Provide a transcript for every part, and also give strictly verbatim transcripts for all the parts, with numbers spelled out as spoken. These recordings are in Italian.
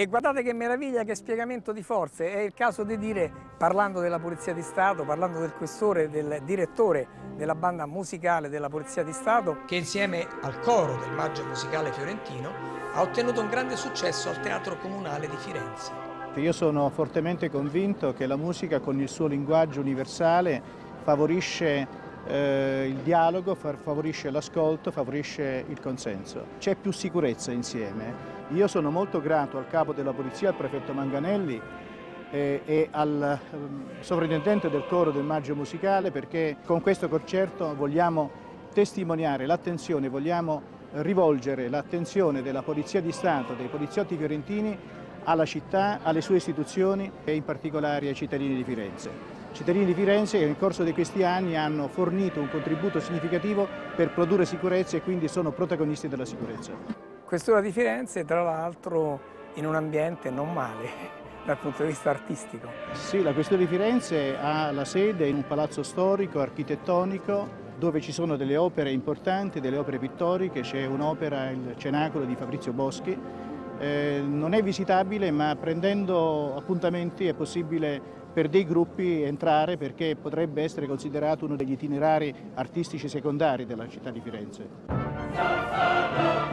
E guardate che meraviglia, che spiegamento di forze. È il caso di dire, parlando della Polizia di Stato, parlando del questore, del direttore della banda musicale della Polizia di Stato, che insieme al coro del Maggio Musicale Fiorentino ha ottenuto un grande successo al Teatro Comunale di Firenze. Io sono fortemente convinto che la musica con il suo linguaggio universale favorisce eh, il dialogo, favorisce l'ascolto, favorisce il consenso. C'è più sicurezza insieme. Io sono molto grato al capo della polizia, al prefetto Manganelli eh, e al eh, sovrintendente del coro del Maggio Musicale, perché con questo concerto vogliamo testimoniare l'attenzione, vogliamo rivolgere l'attenzione della Polizia di Stato, dei poliziotti fiorentini alla città, alle sue istituzioni e in particolare ai cittadini di Firenze. Cittadini di Firenze che nel corso di questi anni hanno fornito un contributo significativo per produrre sicurezza e quindi sono protagonisti della sicurezza. Questura di Firenze, tra l'altro, in un ambiente non male dal punto di vista artistico. Sì, la Questura di Firenze ha la sede in un palazzo storico, architettonico, dove ci sono delle opere importanti, delle opere pittoriche. C'è un'opera, il Cenacolo di Fabrizio Boschi. Eh, non è visitabile, ma prendendo appuntamenti è possibile per dei gruppi entrare, perché potrebbe essere considerato uno degli itinerari artistici secondari della città di Firenze.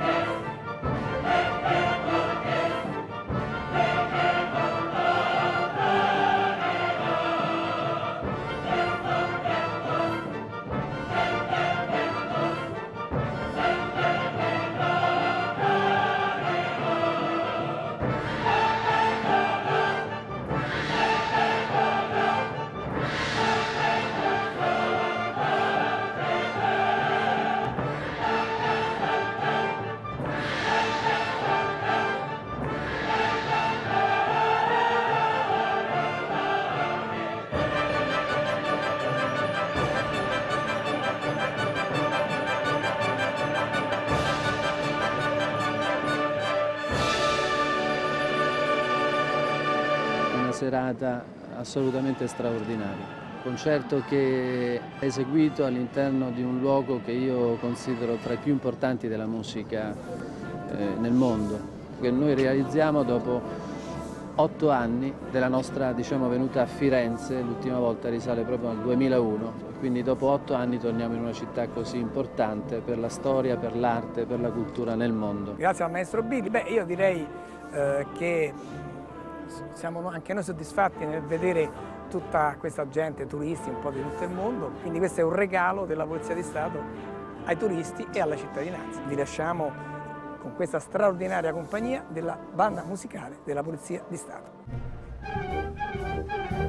Serata assolutamente straordinaria, concerto che è eseguito all'interno di un luogo che io considero tra i più importanti della musica eh, nel mondo, che noi realizziamo dopo otto anni della nostra, diciamo, venuta a Firenze. L'ultima volta risale proprio al duemilauno, quindi dopo otto anni torniamo in una città così importante per la storia, per l'arte, per la cultura nel mondo. Grazie al maestro Billy. Beh, io direi eh, che siamo anche noi soddisfatti nel vedere tutta questa gente, turisti un po' di tutto il mondo, quindi questo è un regalo della Polizia di Stato ai turisti e alla cittadinanza. Vi lasciamo con questa straordinaria compagnia della banda musicale della Polizia di Stato.